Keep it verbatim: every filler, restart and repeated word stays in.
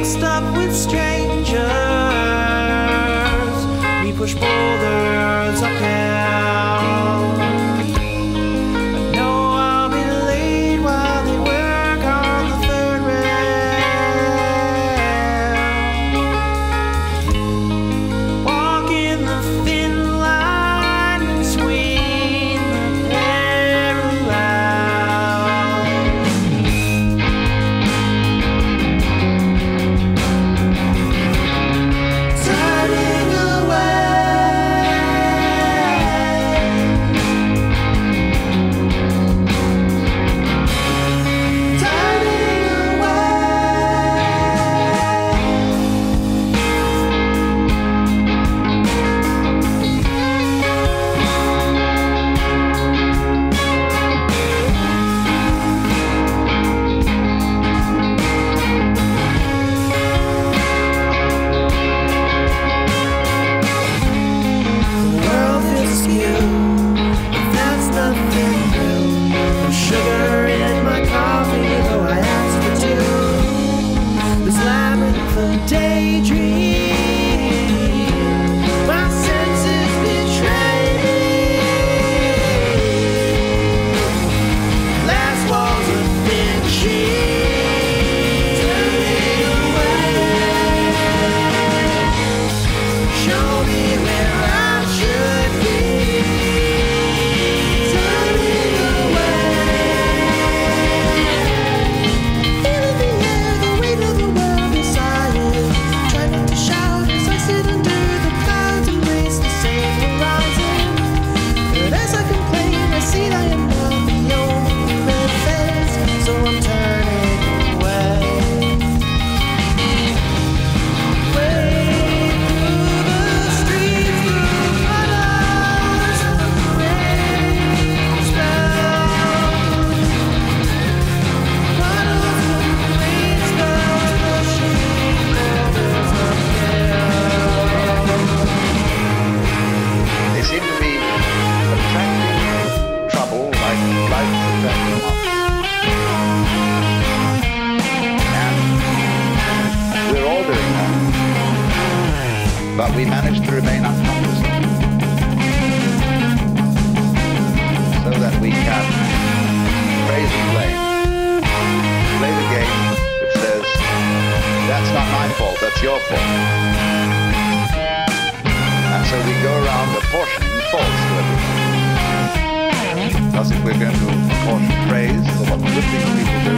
mixed up with strangers. We push boulders uphill. I know I'll be late while they work on the third rail. Walking the thin line between the parallels. Turning away, turning the world feels askew, but that's nothing new. No sugar in my coffee, though I asked for two. This labyrinth of daydream, my senses betray me. Last walls of thin sheet, turning away. Show me where I should be. Turning away. Feeling the air, the weight of the world beside it. Try not to shout as I sit under the clouds and race the same horizon. But as I complain, I see that I am not the only red face, so I'm turning away. Way through the streets, through puddles of rain spell. Puddles of rain spell, rushing boulders uphill. They seem to be attracting trouble like life is attracting moth. And we're all doing that. But we manage to remain unconscious so that we can praise and blame. Play the game which says, that's not my fault, that's your fault. And so we go around apportioning faults to everyone. Because if we're going to apportion praise for what good things people do,